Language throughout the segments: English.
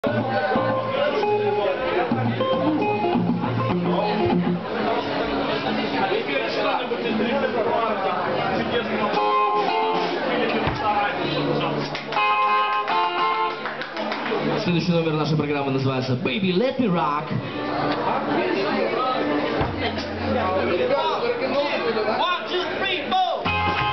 Следующий номер нашей программы называется «Baby, let me rock». One, two, three, four.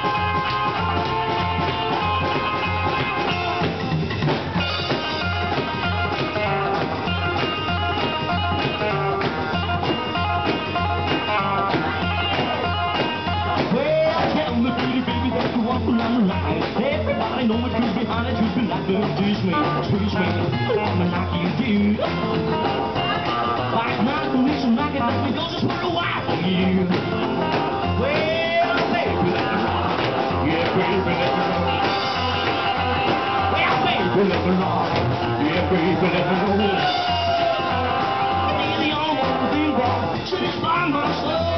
Well, tell me, pretty baby, that you want when I'm alive. Everybody know what you're behind it, you've been like the teach me, I'm like you do. Like my condition, like it, let me go just for a while for you. Well, baby, let me rock. Yeah, baby, let me rock. Well, baby, let me rock. Yeah, baby, let me rock. You're the only thing that satisfies my soul.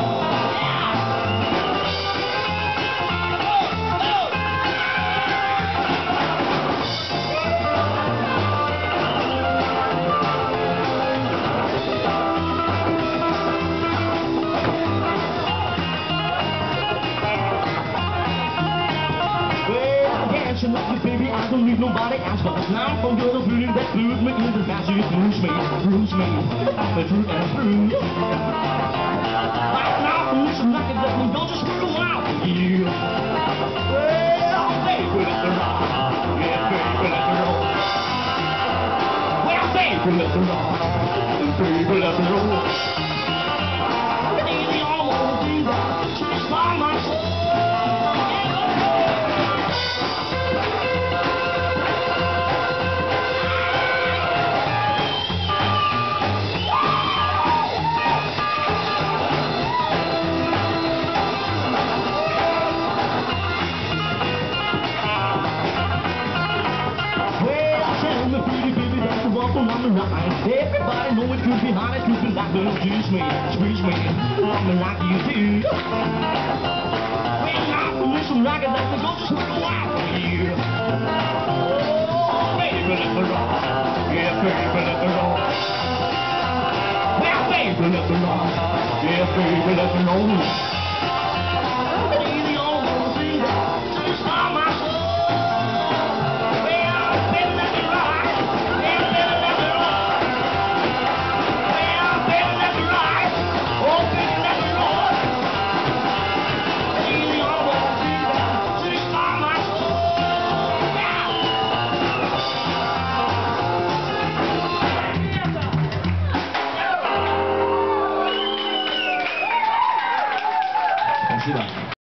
Baby, I don't need nobody else, but now I'm you're the feeling that blues me in the house. You blues me, I'm a true and true. Right now, who's like it, let me go just for a while for you. Well, baby, let me rock. Yeah, baby, let me roll. Well, baby, let me rock. Baby, let me roll. You're the only thing that satisfies my soul. Everybody know it could be hot, it could be like the squeeze me, I'm like you do. Well, now, listen like it, let me go just for a while for you. Oh, baby, let me rock. Yeah, baby, let me rock. Well, baby, let me rock. Yeah, baby, let me roll. You're the only thing that satisfies my soul. Спасибо.